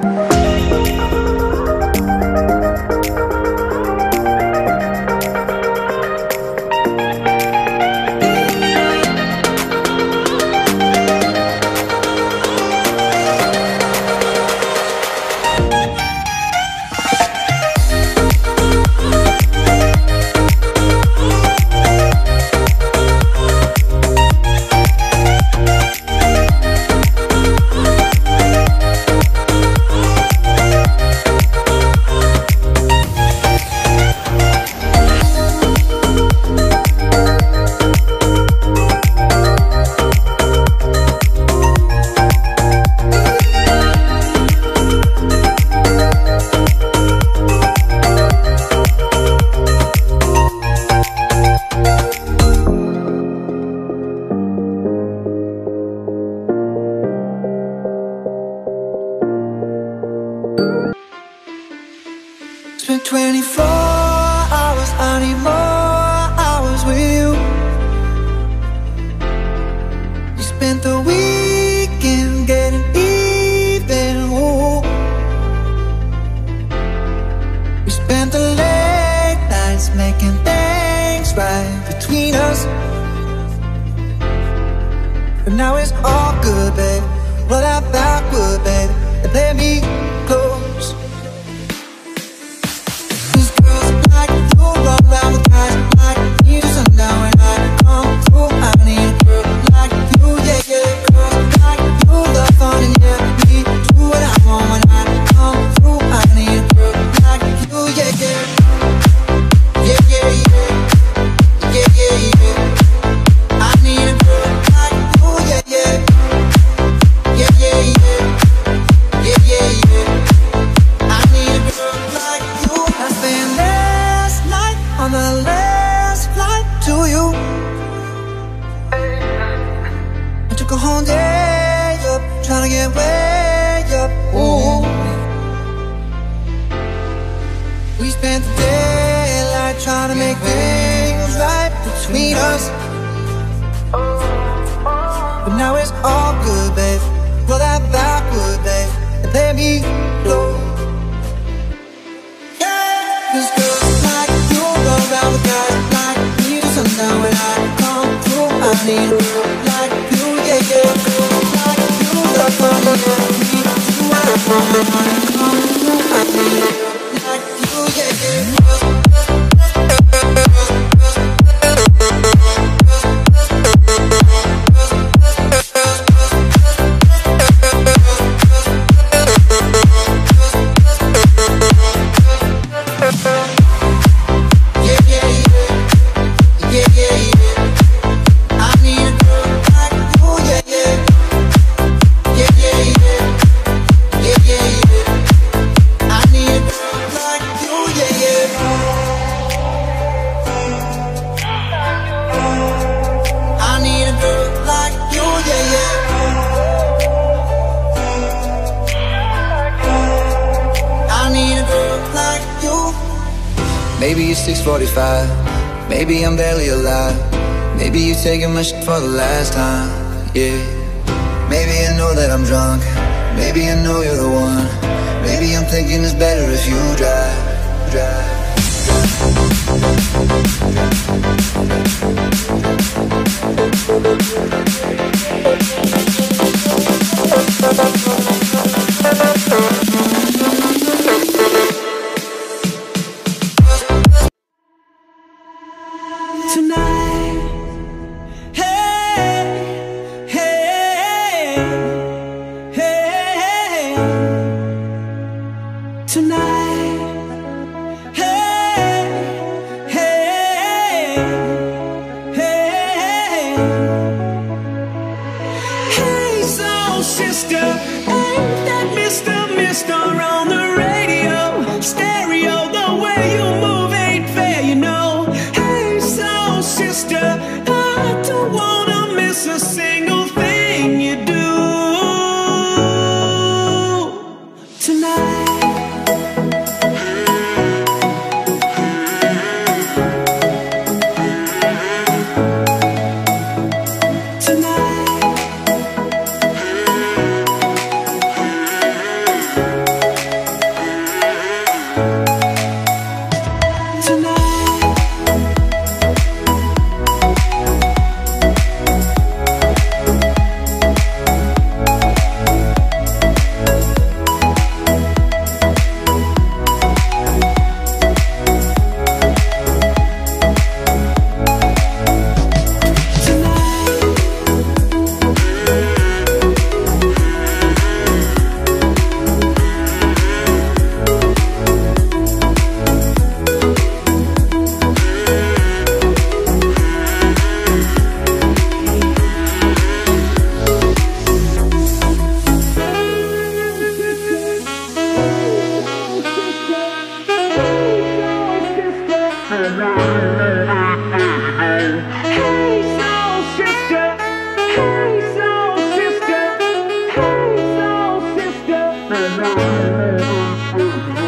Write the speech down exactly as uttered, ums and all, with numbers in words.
Spent twenty-four hours, I need more hours with you. You spent the weekend getting even, ooh. We spent the late nights making things right between us. But now it's all good, babe. Roll that backward, babe, and let me close. Around with guys like you, sundown when I come through. I need a girl like you, yeah, yeah. Girls like you love fun and yeah, me do what I want when I come through. I need a girl like you, yeah, yeah. Yeah, yeah, yeah. Yeah, yeah, yeah. I need a girl like you, yeah, yeah. Yeah, yeah, yeah. Yeah, yeah, yeah. I need a girl like you. I spend last night on the last flight to you. I took a whole day up, trying to get way up, ooh. We spent the daylight trying to make things right between us. But now it's all good, babe. Roll that backward, babe, and let me go. Yeah, 'cause girls like you go around with guys like me to sundown when I come through. I need a girl like you, yeah, yeah. Girls like you love fun, yeah. Me do what I want when I come through. I need a girl like you, yeah, yeah. Maybe it's six forty-five, maybe I'm barely alive. Maybe you taking my shit for the last time, yeah. Maybe I know that I'm drunk, maybe I know you're the one. Maybe I'm thinking it's better if you drive, drive. Tonight, hey, hey, hey, tonight, hey, hey, hey, hey, soul sister, ain't that Mister Mister on the radio, stereo, the way you move ain't fair, you know. Sister, I don't wanna miss a single thing you do tonight. Tonight. Hey soul sister, hey soul sister, hey soul sister.